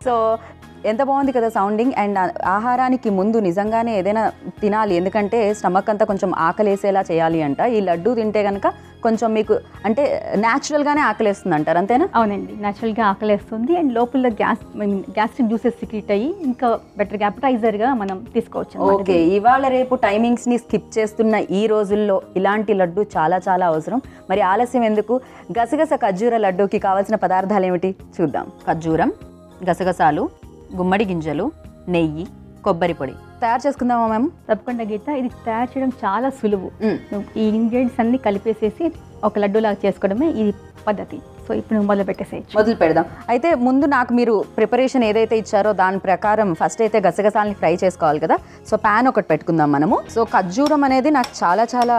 So ఎంత బాగుంది కదా సౌండింగ్. అండ్ ఆహారానికి ముందు నిజంగానే ఏదైనా తినాలి, ఎందుకంటే స్టమక్ అంతా కొంచెం ఆకలేసేలా చేయాలి అంట. ఈ లడ్డు తింటే కనుక కొంచెం మీకు అంటే న్యాచురల్గానే ఆకలేస్తుంది అంటారు, అంతేనా? అవునండి, న్యాచురల్గా ఆకలేస్తుంది. అండ్ లోపల గ్యాస్ట్రిక్ జ్యూసెస్ సిక్రీట్ అయ్యి ఇంకా బెటర్గా అపెటైజర్గా మనం తీసుకోవచ్చు. ఓకే, ఇవాళ రేపు టైమింగ్స్ని స్కిప్ చేస్తున్న ఈ రోజుల్లో ఇలాంటి లడ్డు చాలా చాలా అవసరం. మరి ఆలస్యం ఎందుకు, గసగస ఖర్జూర లడ్డూకి కావాల్సిన పదార్థాలు ఏమిటి చూద్దాం. ఖర్జూరం, గసగసాలు, గుమ్మడి గింజలు, నెయ్యి, కొబ్బరి పొడి. తయారు చేసుకుందామా మేము? తప్పకుండా గీత, ఇది తయారు చేయడం చాలా సులువు. ఈ ఇంగ్రీడియంట్స్ అన్ని కలిపేసేసి ఒక లడ్డూలాగా చేసుకోవడమే ఈ పద్ధతి. సో ఇప్పుడు మొదలు పెట్టేసేయచ్చు. మొదలు పెడదాం. అయితే ముందు నాకు మీరు ప్రిపరేషన్ ఏదైతే ఇచ్చారో దాని ప్రకారం ఫస్ట్ అయితే గసగసాలని ఫ్రై చేసుకోవాలి కదా. సో ప్యాన్ ఒకటి పెట్టుకుందాం మనము. సో ఖర్జూరం అనేది నాకు చాలా చాలా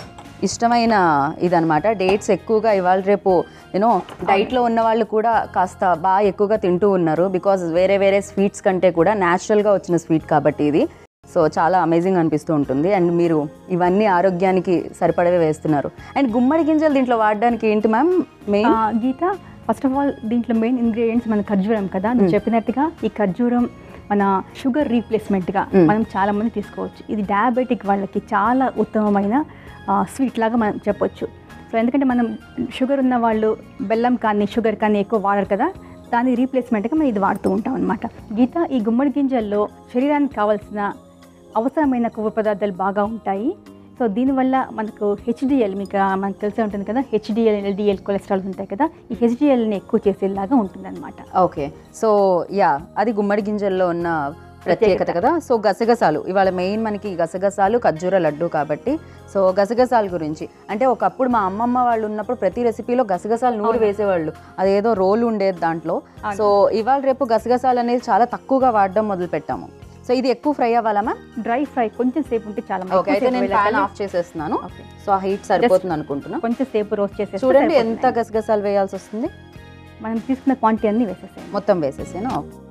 ఇష్టమైన ఇదనమాట. డేట్స్ ఎక్కువగా ఇవాళ రేపు యూనో డైట్లో ఉన్న వాళ్ళు కూడా కాస్త బాగా ఎక్కువగా తింటూ ఉన్నారు. బికాజ్ వేరే వేరే స్వీట్స్ కంటే కూడా న్యాచురల్గా వచ్చిన స్వీట్ కాబట్టి ఇది. సో చాలా అమేజింగ్ అనిపిస్తూ ఉంటుంది. అండ్ మీరు ఇవన్నీ ఆరోగ్యానికి సరిపడవే వేస్తున్నారు. అండ్ గుమ్మడి గింజలు దీంట్లో వాడడానికి ఏంటి ma'am main? Geetha, first of all దీంట్లో మెయిన్ ఇంగ్రీడియంట్స్ మన ఖర్జూరం కదా. నువ్వు చెప్పినట్టుగా ఈ ఖర్జూరం మన షుగర్ రీప్లేస్మెంట్గా మనం చాలామంది తీసుకోవచ్చు. ఇది డయాబెటిక్ వాళ్ళకి చాలా ఉత్తమమైన స్వీట్ లాగా మనం చెప్పొచ్చు. సో ఎందుకంటే మనం షుగర్ ఉన్న వాళ్ళు బెల్లం కానీ షుగర్ కానీ ఎక్కువ వాడరు కదా, దాని రీప్లేస్మెంట్గా మనం ఇది వాడుతూ ఉంటాం అనమాట. గీత, ఈ గుమ్మడి గింజల్లో శరీరానికి కావాల్సిన అవసరమైన కొవ్వు పదార్థాలు బాగా ఉంటాయి. సో దీనివల్ల మనకు హెచ్డిఎల్, మనకు తెలిసే ఉంటుంది కదా, హెచ్డిఎల్, ఎల్డిఎల్ కొలెస్ట్రాల్ ఉంటాయి కదా, ఈ హెచ్డిఎల్ని ఎక్కువ చేసేలాగా ఉంటుంది అనమాట. ఓకే, సో యా అది గుమ్మడి గింజల్లో ఉన్న ప్రత్యేకత కదా. సో గసగసాలు ఇవాళ మెయిన్ మనకి గసగసాలు ఖర్జూర లడ్డు కాబట్టి. సో గసగసాల గురించి అంటే ఒకప్పుడు మా అమ్మమ్మ వాళ్ళు ఉన్నప్పుడు ప్రతి రెసిపీలో గసగసాలు నూరు వేసేవాళ్ళు, అదేదో రోల్ ఉండేది దాంట్లో. సో ఇవాళ రేపు గసగసాలు అనేది చాలా తక్కువగా వాడడం మొదలు పెట్టాము. సో ఇది ఎక్కువ ఫ్రై అవ్వాలా మ్యామ్? డ్రై ఫ్రై కొంచెం సేపు ఉంటే చాలా. ఓకే, అయితే నేను ప్యాన్ ఆఫ్ చేసేస్తున్నాను. సో ఆ హీట్ సరిపోతుంది అనుకుంటున్నా. కొంచెం సేపు రోస్ట్ చేసేసి చూడండి ఎంత గసగసాలు వేయాల్సి వస్తుంది. మనం తీసుకున్న క్వాంటిటీ అన్ని వేసేసాను, మొత్తం వేసేసాను.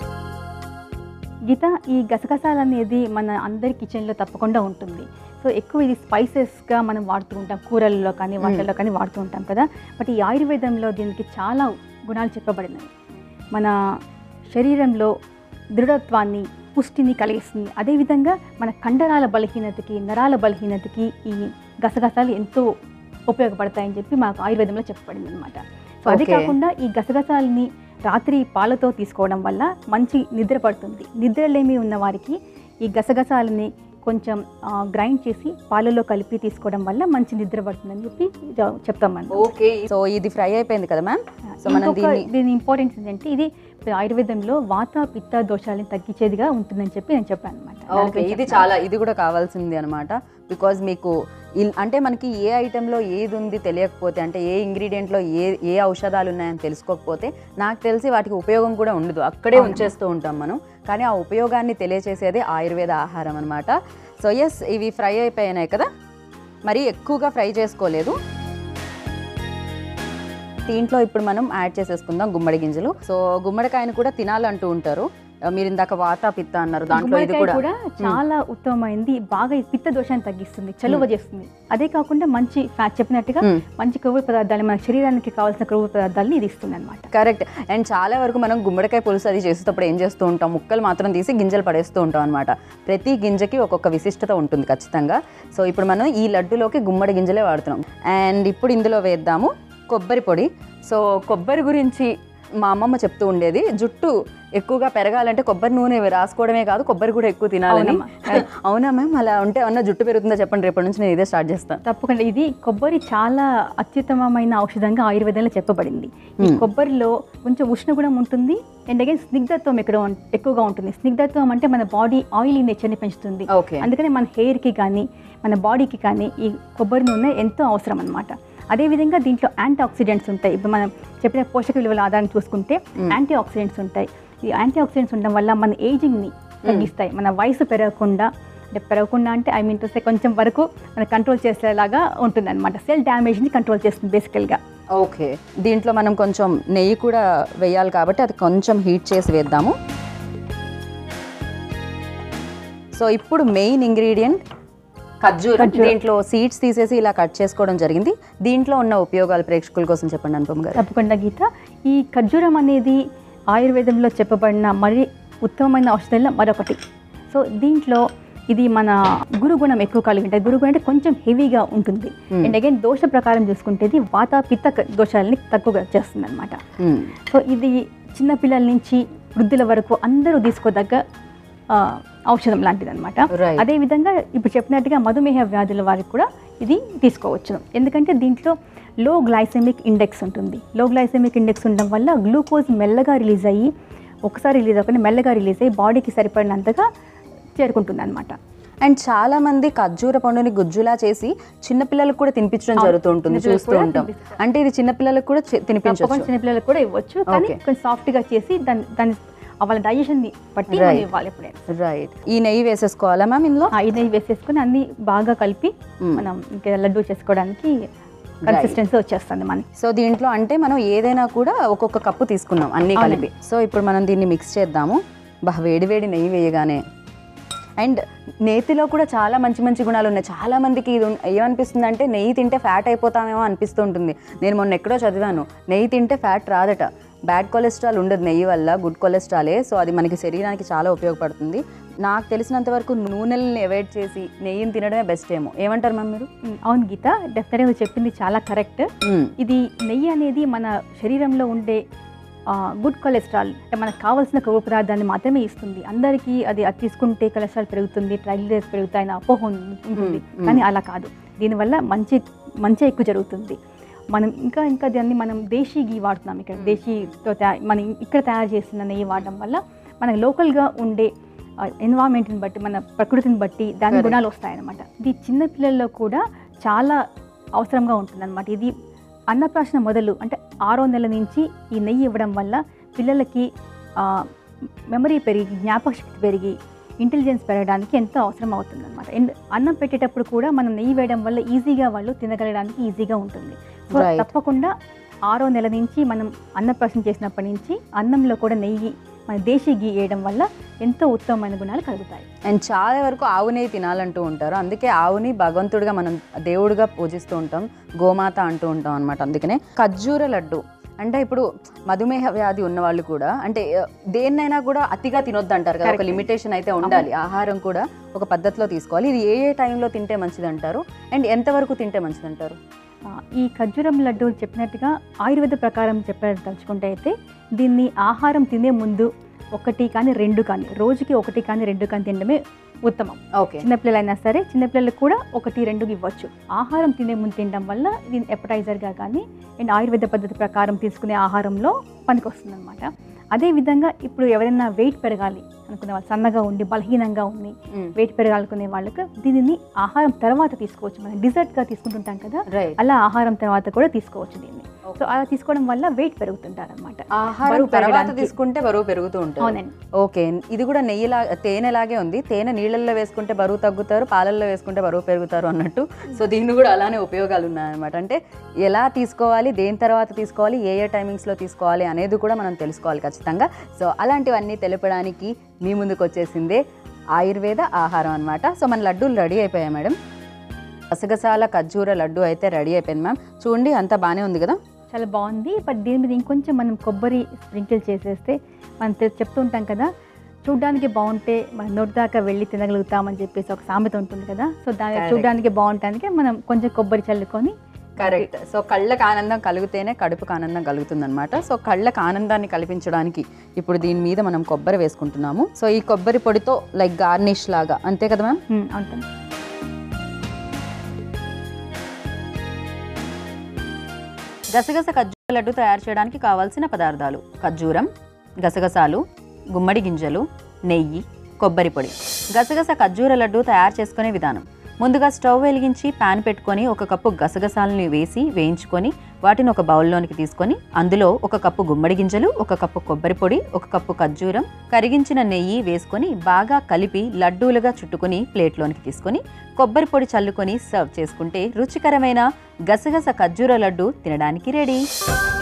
గీత, ఈ గసగసాలు అనేది మన అందరి కిచెన్లో తప్పకుండా ఉంటుంది. సో ఎక్కువ ఇది స్పైసెస్గా మనం వాడుతూ ఉంటాం, కూరల్లో కానీ వంటల్లో కానీ వాడుతూ ఉంటాం కదా. బట్ ఈ ఆయుర్వేదంలో దీనికి చాలా గుణాలు చెప్పబడినవి. మన శరీరంలో దృఢత్వాన్ని, పుష్టిని కలిగిస్తుంది. అదేవిధంగా మన కండరాల బలహీనతకి, నరాల బలహీనతకి ఈ గసగసాలు ఎంతో ఉపయోగపడతాయని చెప్పి మాకు ఆయుర్వేదంలో చెప్పబడింది అనమాట. సో అదే కాకుండా ఈ గసగసాలని రాత్రి పాలతో తీసుకోవడం వల్ల మంచి నిద్ర పడుతుంది. నిద్రలేమి ఉన్న వారికి ఈ గసగసాలని కొంచెం గ్రైండ్ చేసి పాలలో కలిపి తీసుకోవడం వల్ల మంచి నిద్ర పడుతుందని చెప్పి చెప్తామండి. ఓకే, సో ఇది ఫ్రై అయిపోయింది కదా మ్యామ్. సో మనం దీని ఇంపార్టెన్స్ ఏంటంటే ఇది ఆయుర్వేదంలో వాత పిత్త దోషాలను తగ్గించేదిగా ఉంటుందని చెప్పి నేను చెప్పాను అనమాట. ఓకే, ఇది చాలా ఇది కూడా కావాల్సింది అనమాట. బికాజ్ మీకు అంటే మనకి ఏ ఐటెంలో ఏది ఉంది తెలియకపోతే, అంటే ఏ ఇంగ్రీడియంట్లో ఏ ఔషధాలు ఉన్నాయని తెలుసుకోకపోతే నాకు తెలిసి వాటికి ఉపయోగం కూడా ఉండదు, అక్కడే ఉంచేస్తూ ఉంటాం మనం. కానీ ఆ ఉపయోగాన్ని తెలియచేసేది ఆయుర్వేద ఆహారం అనమాట. సో ఎస్, ఇవి ఫ్రై అయిపోయినాయి కదా, మరి ఎక్కువగా ఫ్రై చేసుకోలేదు. దీంట్లో ఇప్పుడు మనం యాడ్ చేసేసుకుందాం గుమ్మడి గింజలు. సో గుమ్మడికాయను కూడా తినాలంటూ ఉంటారు. మీరు ఇందాక వాత పిత్త అన్నారు, దాంట్లో ఇది కూడా చాలా ఉత్తమమైంది. బాగా పిత్త దోషాన్ని తగ్గిస్తుంది, చలువ చేస్తుంది. అదే కాకుండా మంచి ఫ్యాట్ చెప్పినట్టుగా మంచి కొవ్వు పదార్థాలు, మన శరీరానికి కావాల్సిన కొవ్వు పదార్థాలని ఇది ఇస్తుంది అనమాట. కరెక్ట్. అండ్ చాలా వరకు మనం గుమ్మడికాయ పులుసు అది చేసేటప్పుడు ఏం చేస్తూ ఉంటాం, ముక్కలు మాత్రం తీసి గింజలు పడేస్తూ ఉంటాం అనమాట. ప్రతి గింజకి ఒక్కొక్క విశిష్టత ఉంటుంది ఖచ్చితంగా. సో ఇప్పుడు మనం ఈ లడ్డులోకి గుమ్మడి గింజలే వాడుతున్నాం. అండ్ ఇప్పుడు ఇందులో వేద్దాము కొబ్బరి పొడి. సో కొబ్బరి గురించి మా అమ్మమ్మ చెప్తూ ఉండేది, జుట్టు ఎక్కువగా పెరగాలంటే కొబ్బరి నూనె రాసుకోవడమే కాదు, కొబ్బరి కూడా ఎక్కువ తినాలని. అవునా మ్యామ్? అలా ఉంటే ఏమన్నా జుట్టు పెరుగుతుందా చెప్పండి, రేపటి నుంచి నేను ఇదే స్టార్ట్ చేస్తాను. తప్పకుండా. ఇది కొబ్బరి చాలా అత్యుత్తమమైన ఔషధంగా ఆయుర్వేదంలో చెప్పబడింది. ఈ కొబ్బరిలో కొంచెం ఉష్ణగుణం ఉంటుంది, అండ్ అగైన్ స్నిగ్ధత్వం ఎక్కువగా ఉంటుంది. స్నిగ్ధత్వం అంటే మన బాడీ ఆయిల్ నేచర్ని పెంచుతుంది. అందుకని మన హెయిర్కి కానీ మన బాడీకి కానీ ఈ కొబ్బరి నూనె ఎంతో అవసరం అనమాట. అదేవిధంగా దీంట్లో యాంటీ ఆక్సిడెంట్స్ ఉంటాయి. ఇప్పుడు మనం చెప్పిన పోషక విలువల ఆధారం చూసుకుంటే యాంటీ ఆక్సిడెంట్స్ ఉంటాయి. ఈ యాంటీ ఆక్సిడెంట్స్ ఉండడం వల్ల మన ఏజింగ్ని తగ్గిస్తాయి. మన వయసు పెరగకుండా అంటే ఐ మీన్ టు సే కొంచెం వరకు మన కంట్రోల్ చేసేలాగా ఉంటుంది అనమాట. సెల్ డ్యామేజ్ని కంట్రోల్ చేస్తుంది బేసికల్గా. ఓకే, దీంట్లో మనం కొంచెం నెయ్యి కూడా వేయాలి కాబట్టి అది కొంచెం హీట్ చేసి వేద్దాము. సో ఇప్పుడు మెయిన్ ఇంగ్రీడియంట్ ఖర్జూరం. దీంట్లో సీడ్స్ తీసేసి ఇలా కట్ చేసుకోవడం జరిగింది. దీంట్లో ఉన్న ఉపయోగాలు ప్రేక్షకుల కోసం చెప్పండి అనుపమ గారు. తప్పకుండా గీత. ఈ ఖర్జూరం అనేది ఆయుర్వేదంలో చెప్పబడిన మరి ఉత్తమమైన ఔషధాల్లో మరొకటి. సో దీంట్లో ఇది మన గురుగుణం ఎక్కువ కలిగి ఉంటుంది. గురుగుణం అంటే కొంచెం హెవీగా ఉంటుంది. అండ్ అగైన్ దోష ప్రకారం చూసుకుంటే ఇది వాత పిత్త దోషాలని తక్కువగా చేస్తుంది అనమాట. సో ఇది చిన్నపిల్లల నుంచి వృద్ధుల వరకు అందరూ తీసుకోదగ్గ ఔషధం లాంటిది అనమాట. అదేవిధంగా ఇప్పుడు చెప్పినట్టుగా మధుమేహ వ్యాధుల వారికి కూడా ఇది తీసుకోవచ్చును. ఎందుకంటే దీంట్లో లో గ్లైసెమిక్ ఇండెక్స్ ఉంటుంది. లో గ్లైసెమిక్ ఇండెక్స్ ఉండడం వల్ల గ్లూకోజ్ మెల్లగా రిలీజ్ అయ్యి, ఒకసారి రిలీజ్ అవ్వకుండా మెల్లగా రిలీజ్ అయ్యి బాడీకి సరిపడినంతగా చేరుకుంటుంది అనమాట. అండ్ చాలా మంది ఖర్జూర పండుని గుజ్జులా చేసి చిన్నపిల్లలకు కూడా తినిపించడం జరుగుతూ ఉంటుంది, చూస్తూ ఉంటాం. అంటే ఇది చిన్నపిల్లలకు కూడా తినిపించవచ్చు, చిన్నపిల్లలకు కూడా ఇవ్వచ్చు. కానీ కొంచెం సాఫ్ట్గా చేసి దాన్ని వాళ్ళ డైజెషన్ బట్టి ఇవ్వాలి ఎప్పుడైనా. రైట్. ఈ నెయ్యి వేసేసుకోవాలా మ్యామ్ ఇందులో? ఈ నెయ్యి వేసేసుకుని అన్ని బాగా కలిపి మనం ఇంకా లడ్డు చేసుకోవడానికి కన్సిస్టెన్సీ వచ్చేస్తుంది మనకి. సో దీంట్లో అంటే మనం ఏదైనా కూడా ఒక్కొక్క కప్పు తీసుకున్నాం అన్ని కలిపి. సో ఇప్పుడు మనం దీన్ని మిక్స్ చేద్దాము. వేడి వేడి నెయ్యి వేయగానే. అండ్ నేతిలో కూడా చాలా మంచి మంచి గుణాలు ఉన్నాయి. చాలా మందికి ఇది ఏమనిపిస్తుంది అంటే నెయ్యి తింటే ఫ్యాట్ అయిపోతామేమో అనిపిస్తూ ఉంటుంది. నేను మొన్న ఎక్కడో చదివాను, నెయ్యి తింటే ఫ్యాట్ రాదట. బ్యాడ్ కొలెస్ట్రాల్ ఉండదు నెయ్యి వల్ల, గుడ్ కొలెస్ట్రాలే. సో అది మనకి శరీరానికి చాలా ఉపయోగపడుతుంది. నాకు తెలిసినంత వరకు నూనెలను అవాయిడ్ చేసి నెయ్యిని తినడమే బెస్ట్ ఏమో. ఏమంటారు మ్యామ్ మీరు? అవును గీత, డెఫినెట్గా చెప్పింది చాలా కరెక్ట్. ఇది నెయ్యి అనేది మన శరీరంలో ఉండే గుడ్ కొలెస్ట్రాల్ అంటే మనకు కావాల్సిన కొవ్వు పదార్థాన్ని మాత్రమే ఇస్తుంది. అందరికీ అది తీసుకుంటే కొలెస్ట్రాల్ పెరుగుతుంది, ట్రైగ్లిసరైడ్స్ పెరుగుతాయని అపోహ ఉంటుంది. కానీ అలా కాదు. దీనివల్ల మంచి ఎక్కువ జరుగుతుంది. మనం ఇంకా దాన్ని మనం దేశీ గీ వాడుతున్నాం. ఇక్కడ దేశీతో మనం ఇక్కడ తయారు చేస్తున్న నెయ్యి వాడడం వల్ల మనకు లోకల్గా ఉండే ఎన్వైరన్మెంట్ని బట్టి, మన ప్రకృతిని బట్టి దాని గుణాలు వస్తాయన్నమాట. ఇది చిన్నపిల్లల్లో కూడా చాలా అవసరంగా ఉంటుందన్నమాట. ఇది అన్నప్రాశన మొదలు అంటే 6వ నెల నుంచి ఈ నెయ్యి ఇవ్వడం వల్ల పిల్లలకి మెమరీ పెరిగి, జ్ఞాపకశక్తి పెరిగి, ఇంటెలిజెన్స్ పెరగడానికి ఎంతో అవసరం అవుతుందన్నమాట. అండ్ అన్నం పెట్టేటప్పుడు కూడా మనం నెయ్యి వేయడం వల్ల ఈజీగా వాళ్ళు తినగలడానికి ఈజీగా ఉంటుంది. సో తప్పకుండా 6వ నెల నుంచి మనం అన్నప్రాశన చేసినప్పటి నుంచి అన్నంలో కూడా నెయ్యి, మన దేశీ గీ వేయడం వల్ల ఎంతో ఉత్తమమైన గుణాలు కలుగుతాయి. అండ్ చాలా వరకు ఆవు నెయ్యి తినాలంటూ ఉంటారు. అందుకే ఆవుని భగవంతుడిగా మనం దేవుడిగా పూజిస్తూ ఉంటాం, గోమాత అంటూ ఉంటాం అనమాట. అందుకనే ఖర్జూర లడ్డు అంటే ఇప్పుడు మధుమేహ వ్యాధి ఉన్న వాళ్ళు కూడా అంటే దేన్నైనా కూడా అతిగా తినొద్దు అంటారు కదా, ఒక లిమిటేషన్ అయితే ఉండాలి. ఆహారం కూడా ఒక పద్ధతిలో తీసుకోవాలి. ఇది ఏ టైంలో తింటే మంచిది అంటారు అండ్ ఎంతవరకు తింటే మంచిది అంటారు? ఈ ఖర్జూరం లడ్డు చెప్పినట్టుగా ఆయుర్వేద ప్రకారం తలుచుకుంటే అయితే దీన్ని ఆహారం తినే ముందు 1 కానీ 2 కానీ, రోజుకి 1 కానీ 2 కానీ తినడమే ఉత్తమం. చిన్నపిల్లలైనా సరే, చిన్నపిల్లలకు కూడా 1, 2 ఇవ్వచ్చు. ఆహారం తినే ముందు తినడం వల్ల దీన్ని ఎపటైజర్గా కానీ అండ్ ఆయుర్వేద పద్ధతి ప్రకారం తీసుకునే ఆహారంలో పనికొస్తుంది అనమాట. అదేవిధంగా ఇప్పుడు ఎవరైనా వెయిట్ పెరగాలి అనుకునే వాళ్ళు, సన్నగా ఉండి బలహీనంగా ఉండి వెయిట్ పెరగాలనుకునే వాళ్ళకి దీనిని ఆహారం తర్వాత తీసుకోవచ్చు. మనం డిజర్ట్గా తీసుకుంటుంటాం కదా, అలా ఆహారం తర్వాత కూడా తీసుకోవచ్చు దీన్ని. సో అలా తీసుకోవడం వల్ల వెయిట్ పెరుగుతుంటారు అనమాట. ఆహారం తర్వాత తీసుకుంటే బరువు పెరుగుతూ ఉంటుంది. అవునండి. ఓకే, ఇది కూడా తేనెలాగే ఉంది. తేనె నీళ్ళల్లో వేసుకుంటే బరువు తగ్గుతారు, పాలల్లో వేసుకుంటే బరువు పెరుగుతారు అన్నట్టు. సో దీన్ని కూడా అలానే ఉపయోగాలు ఉన్నాయన్నమాట. అంటే ఎలా తీసుకోవాలి, దేని తర్వాత తీసుకోవాలి, ఏ టైమింగ్స్లో తీసుకోవాలి అనేది కూడా మనం తెలుసుకోవాలి ఖచ్చితంగా. సో అలాంటివన్నీ తెలపడానికి మీ ముందుకు వచ్చేసిందే ఆయుర్వేద ఆహారం అనమాట. సో మన లడ్డూలు రెడీ అయిపోయాయి మేడం. గసగసాల ఖర్జూర లడ్డు అయితే రెడీ అయిపోయింది మ్యామ్. చూడండి అంతా బాగానే ఉంది కదా, చాలా బాగుంది. బట్ దీని మీద ఇంకొంచెం మనం కొబ్బరి స్ప్రింకిల్ చేసేస్తే, మనం చెప్తూ ఉంటాం కదా, చూడ్డానికి బాగుంటే మనం నోటి దాకా వెళ్ళి తినగలుగుతామని చెప్పేసి ఒక సామెత ఉంటుంది కదా. సో దాన్ని చూడ్డానికి బాగుంటానికి మనం కొంచెం కొబ్బరి చల్లుకొని. కరెక్ట్. సో కళ్ళకు ఆనందం కలిగితేనే కడుపుకు ఆనందం కలుగుతుంది అనమాట. సో కళ్ళకు ఆనందాన్ని కల్పించడానికి ఇప్పుడు దీని మీద మనం కొబ్బరి వేసుకుంటున్నాము. సో ఈ కొబ్బరి పొడితో లైక్ గార్నిష్ లాగా, అంతే కదా మ్యామ్? అవుతుంది. గసగస ఖర్జూర లడ్డు తయారు చేయడానికి కావాల్సిన పదార్థాలు: ఖర్జూరం, గసగసాలు, గుమ్మడి గింజలు, నెయ్యి, కొబ్బరి పొడి. గసగస ఖర్జూర లడ్డు తయారు చేసుకునే విధానం: ముందుగా స్టవ్ వెలిగించి ప్యాన్ పెట్టుకొని 1 కప్పు గసగసాలని వేసి వేయించుకొని వాటిని ఒక బౌల్లోనికి తీసుకొని అందులో 1 కప్పు గుమ్మడి గింజలు, 1 కప్పు కొబ్బరి పొడి, 1 కప్పు ఖర్జూరం, కరిగించిన నెయ్యి వేసుకొని బాగా కలిపి లడ్డూలుగా చుట్టుకొని ప్లేట్లోనికి తీసుకొని కొబ్బరి పొడి చల్లుకొని సర్వ్ చేసుకుంటే రుచికరమైన గసగస ఖర్జూర లడ్డు తినడానికి రెడీ.